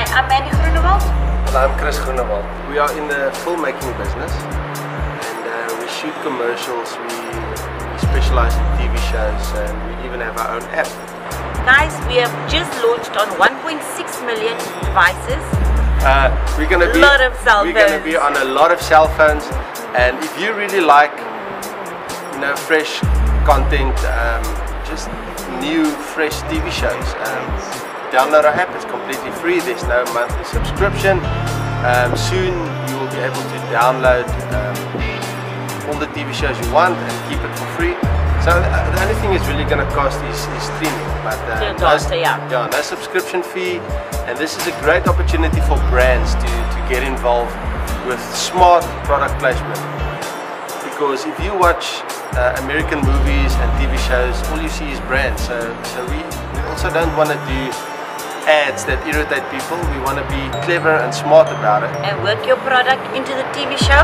I'm Mandy Groenewald. And I'm Chris Groenewald. We are in the filmmaking business and we shoot commercials, we specialize in TV shows and we even have our own app. Guys, we have just launched on 1.6 million devices. We're going to be on a lot of cell phones, and if you really like, you know, fresh content, just new fresh TV shows, download our app. It's completely free. There's no monthly subscription. Soon you will be able to download all the TV shows you want and keep it for free. So the only thing it's really going to cost is streaming, but no subscription fee. And this is a great opportunity for brands to get involved with smart product placement. Because if you watch American movies and TV shows, all you see is brands. So we also don't want to do ads that irritate people. We want to be clever and smart about it. And work your product into the TV show.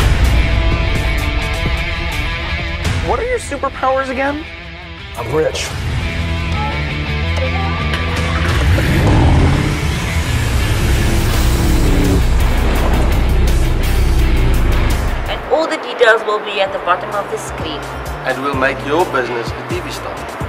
What are your superpowers again? I'm rich. And all the details will be at the bottom of the screen. And we'll make your business a TV star.